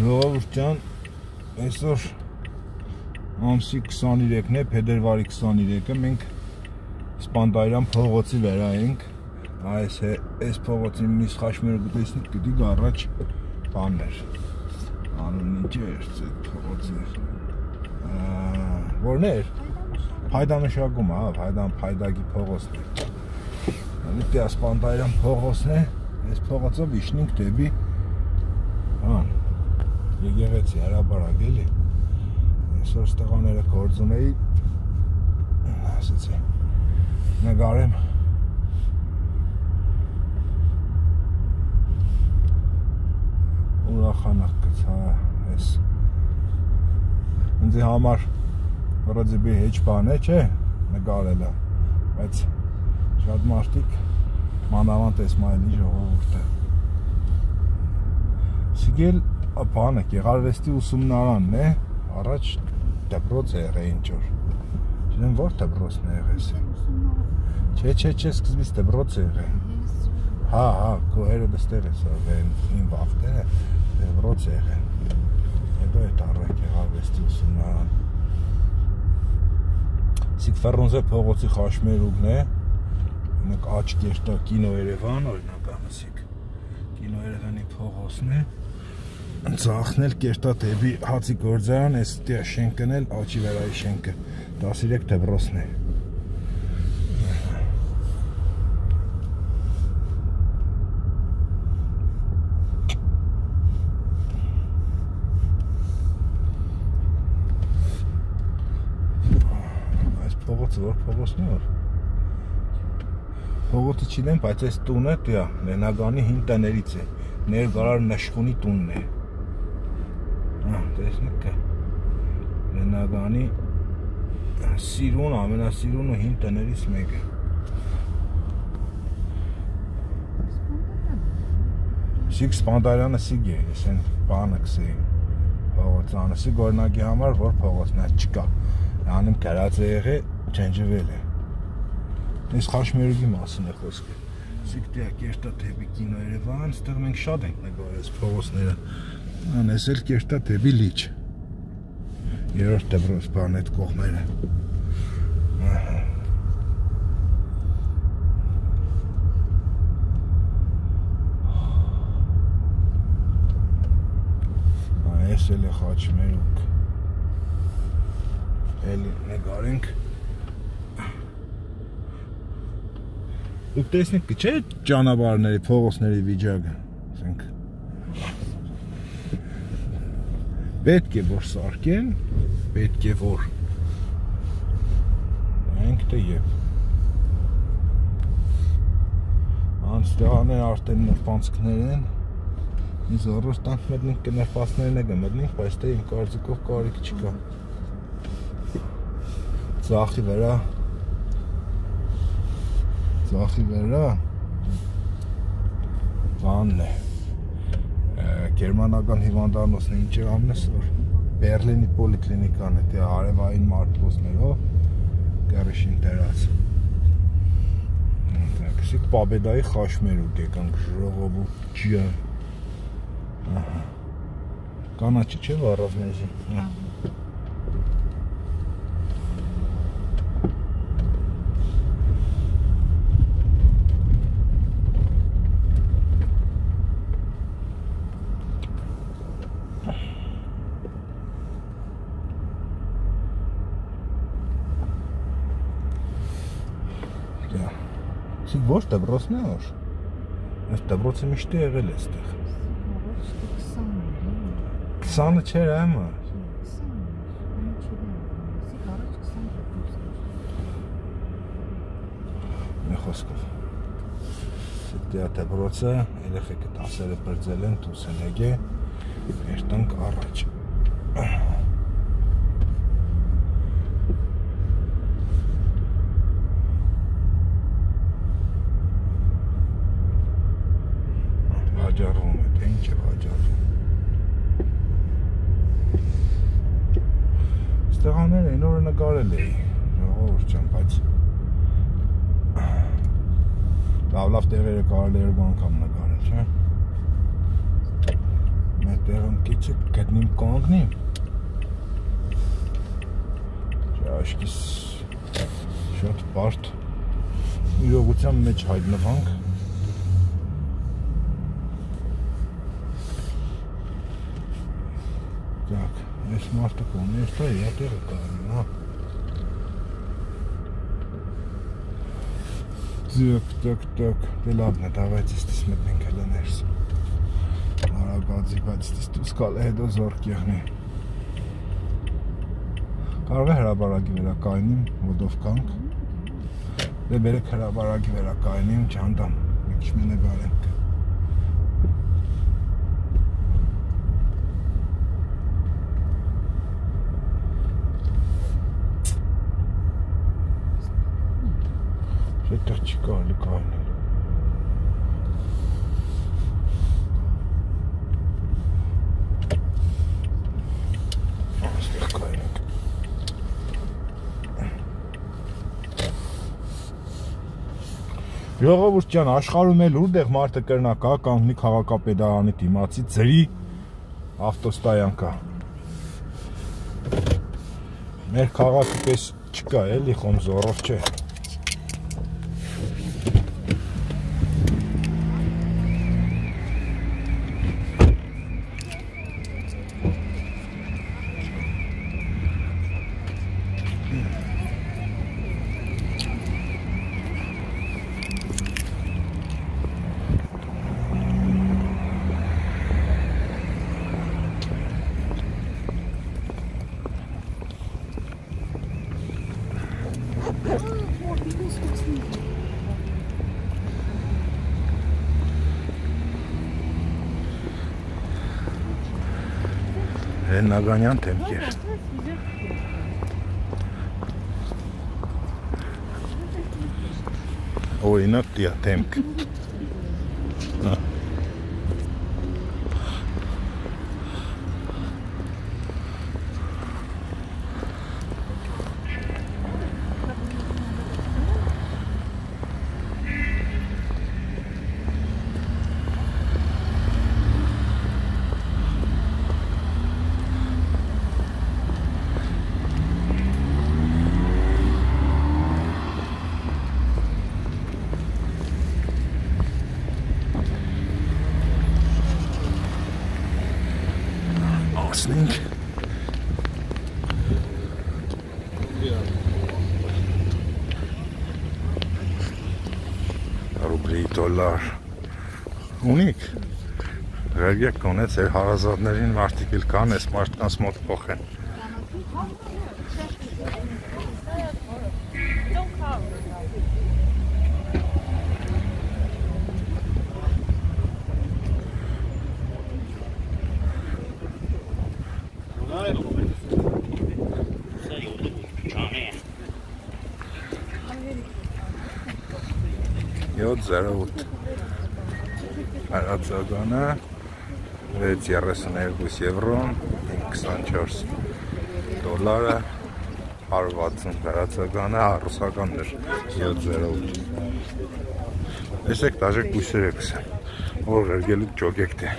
Ժողովուրդ ջան, այսօր ամսի 23-ն է, փետրվարի 23-ը մենք Սպանդայրան փողոցի վրա ենք։ Այս փողոցի միս խաշմերը գտեսնիք գտիք առաջ բաններ։ Անունն ինչ էր այդ փողոցի։ Որն էր։ Փայդանշակում, հա, փայդագի փողոցն է։ Դա Սպանդայրան փողոցն է։ Այս փողոցով իջնենք դեպի Եկեղեցի հրապարակ էլի։ Այսօր ստեղաները գործում էի, ասեցի, նկարեմ ուրախանակ գցա այս ինձ համար վրոձիբի հեչ բան է, չէ, նկարելը, բայց շատ մարդիկ մանավանդ այս մայլի ժողովուրդը Սիգել բանը գեղարվեստի ուսումնարանն է, առաջ դպրոց է եղել ինչ-որ։ Չնեմ որ դպրոցն է եղել։ Չէ, սկզբից դպրոց է եղել։ Հա, քո հերը դստեղ է սա, իմ վաղտերը դպրոց է եղել։ Հետո է տարել գեղարվեստի ուսումնարան։ Սիկ Ֆերոնզե փողոցի խաշմերուկն է։ Ունեք աչ կերտա կինո Երևան, օրինականը սիկ կինո Երևանի փողոցն է։ Ծախնել կերտա դեպի հացի գործարան, այս շենքն էլ աչի վերայի շենքը 13 դպրոցն է։ Այս փողոցը որ փողոցն է որ։ Փողոցը չինեմ, բայց այս տունը դա Լենագանի հին տներից է։ Ներգարար Նշխունի տունն է։ Տեսնեք կա Լենագանի սիրուն, ամենասիրուն ու հին տներից մեկը Սիկ Սպանդայրանը սիկ է, ես են բանը կսեի փողոցանը, սիկ օրինակի համար, որ փողոցն է չկա Անում կրած է եղե, չենջվել է Ես խաշմերուկի մասին է խոսքը Սիկ դյա կերտա թեպի կինո Երևան, ստեղ մենք շատ ենք նգարես փողոցները Անես էլ կերտա դեպի լիճ Երորդ դպրոց բան այդ կողմերը Այս էլ է խաչմերուկ Էլի նգարենք Դուք տեսնեք չէ ճանապարհների, փողոցների վիճակը ասենք Պետք է որ սարքեն, պետք է որ Ենք թե եվ Անստեղաներ արդեն նրպանցքներ են Ինձ առոս տանք մտնինք կնրպացներն է գմտնինք, բայց թե իմ կարծիքով կարիք չկա Ձախի վրա Բանն է Գերմանական հիվանդանոցն է ինչ եղամն է սոր Բերլինի պոլիկլինիկան է դե արևային մարդկոսներով կերիշին տերած Կսիկ պաբեդայի խաշմերուկ եկանք ժողովուրդ ջը Կանաչի չէ վարավ մեզի Սիկ ոչ դպրոցն է որ Այս դպրոցը միշտ է եղել է ստեղ 20-ը չէր այմը Մի խոսքով Սիկ դյա դպրոցը երեխեքը տասերը բրձել են տուսեն եկե Երտանք առաջ Վաջարվում է, թե ինչ է վաջարվում Ստեղաներ են օրը նկարել էի Ժողովուրդ ջան, բայց Լավ տեղերը կարել է երկու անգամ նկարել, չէ Մեր տեղում քիչ Գուցե գտնիմ կանգնիմ։ Աշկիս շատ բարդ իրողության մեջ հայտնվանք։ Так, այս մարդը կոնի, այս դա յատեղը կարին, հա։ Так, դե լավն է, դավայց իստիս մտնենք հելը ներս։ Արագածի, բայց իստիս դուս կալ է հետո զորք եղնի։ Կարող է հրաբարագի վերակայնիմ, ոտով կանք։ Դե բերեք հրաբարագի վերակայնիմ, չանդամ, մի քիչ մենե գարենք։ Այդտեղ չի կարելի կայնել։ Այստեղ կայնենք։ Ժողովուրդ ջան, աշխարհում էլ ուրտեղ մարդը կրնա կա կանգնի քաղաքապետարանի դիմացի ծրի ավտոստայան կա։ Մեր քաղաքի պես չկա էլի խոմ զորով չէ։ Նագանյան թեմքեր։ Օրինակ դիա թեմք։ Ռուբլի, դոլար ունիք վերգեք կոնեց էր հարազատներին մարդիկ էլ կան ես մարդկանց մոտ փոխեն Յոթ 08 Արածագանը 632 եվրո 524 դոլարը 160 արածագանը ռուսականներ 708 Եսեք դաժեք բույսեր եք որ գերգելուք ճոգեք թե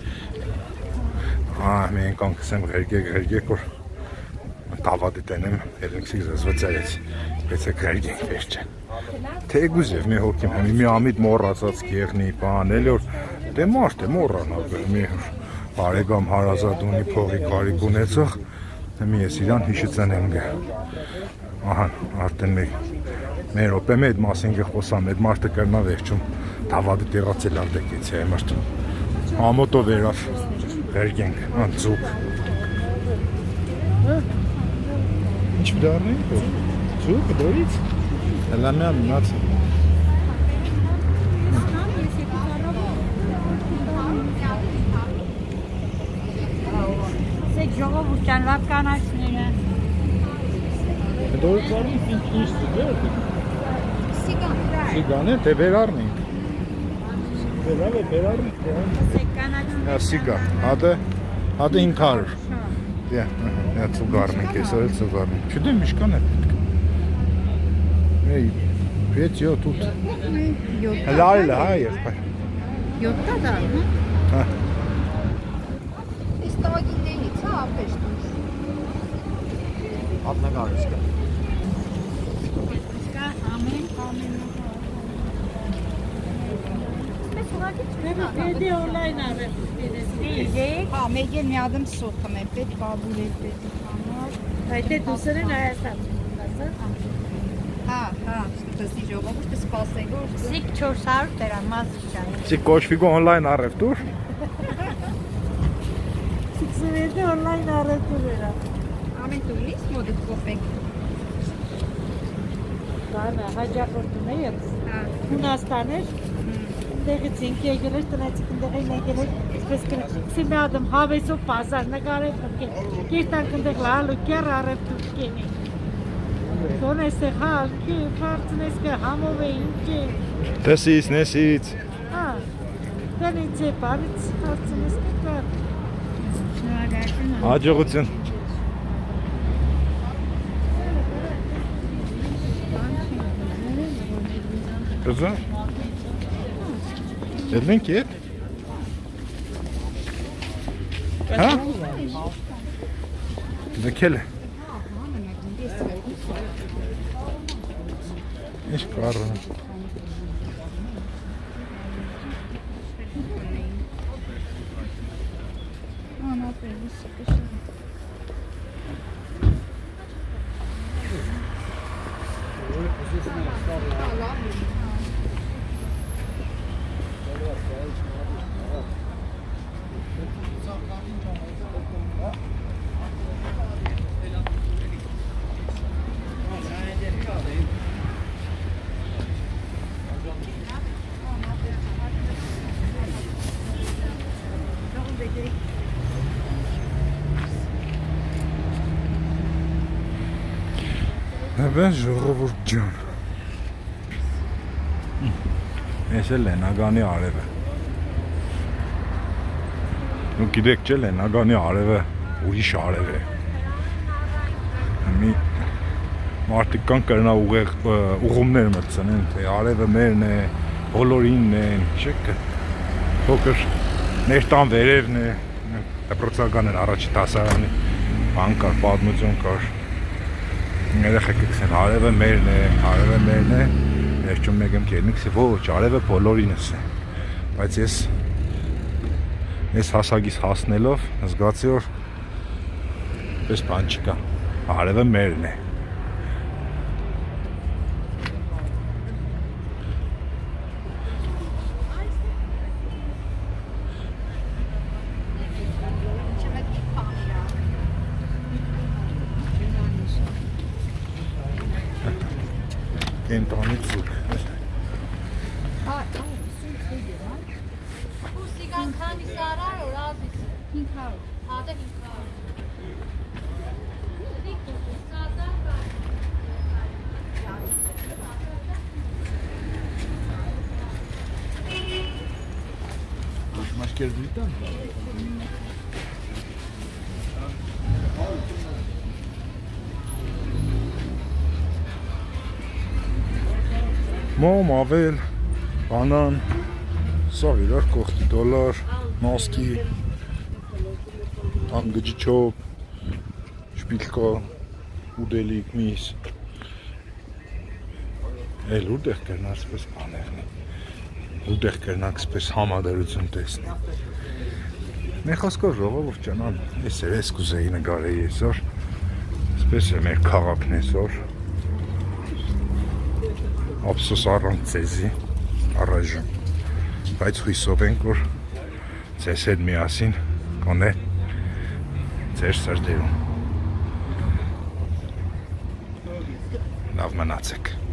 մենք անկսեմ գերգեք որ տավադի տենեմ երնքսիկ զզվծայեց պետք է գերգենք վերջը Թեգուզև մի հոգիմ հեմի մի ամիտ մորացած կեղնի բան էլի որ դե մարդ է մորանալ մի բարեկամ հարազատ ունի փողի կարիք ունեցող մի ես իրան հիշեցան եմ գա ահա արդեն մեր րոպե այդ մասին կխոսամ այդ մարդը կրնա վերջում դավադի տեղացել արդեկեցի այ մարդ ամոտով վերավ վերգենք անձուկ ինչ դառնի ձուկ դորից Հելա մի ամնաց Սեք ժողովուրդ ճան լավ կանացները Դորից արնիք ինչ ստուգեր Սիգան է, թե վերարնիք Վերավ է, վերարնիք Սեք կանացները Սիգա, հատը 500 Դե, ծուգարնիք, եսօր էլ ծուգարնիք Չդեմ միշկան է պետք Эй, 5-7 тут. Лайла, ай, ехай. 7 да? Ха. Из того Dedi online arı. Diyecek. Ha, megel mi adım soğukam evet, kabul ettim. Haydi दूसरे नया साल. Ha, kızı jogobur, kız pasaygur. Սիկ 400 դրամած ճայ։ Սի կոչվի օնլայն առևտուր։ Dedi online arı durera. Ամեն տուրից մոդդ կոպեք։ Bana hacakordun ne yapsın? Ha, Yunastan'ır. Degi Zinki'ye gelir, Tınacık'ındaki gelir. Şimdi adım habesu pazarına gare porque kirtan kındık lalu kere arep Türkiye'ni. Sonra ise hal ki farkın eski hamo ve ince. Տեսից, նեսից։ Ha. Ben ince parit farkın eski kar. Հաջողություն։ Կզա։ Ելնենք ետ։ Հա։ Ձգել է։ Ինչ կարը։ Հəբən ժողովուրդ ջան։ Ես էլ Լենագանի արևը։ Ու գիտեք չէ Լենագանի արևը ուրիշ արև է։ Մի մարդիկ կան կրնա ուղումներ մտցնեն, թե արևը մերն է, բոլորինն է, չեք փոքր ներտան վերևն է, դպրոցական էր առաջի դասարանի, բան կար, պատմություն կար։ Երեխեք կսեն արևը մերն է, ես ճում մեկ եմ կերնի կսի, ոչ, արևը բոլորինս է, բայց ես հասագիս հասնելով զգացի, որ պես բան չկա, արևը մերն է։ Կենտանի ծուկ։ Սիկան քանի սարար որ ազից 500 հատը 500 Մաշկեր դիտան։ Մոմ, ավել, բանան, սաղ իրար կողտի դոլար, նոսկի, անգջի չոպ, շպիլկա, ուդելիք, միս, էլ ուրդեղ կրնաց պես բաներն է, ուրդեղ կրնաց պես համադարություն տեսնի։ Մեր խոսքով ժողովուրդ ջանան, ես կուզեի նգարեի այսօր, սպես է մեր քաղաքն այսօր, Ափսոս առանց ձեզի առայժմ, բայց հույսով ենք, որ ձեզ հետ միասին կոնե ձեր սրտերում։ Լավ մնացեք։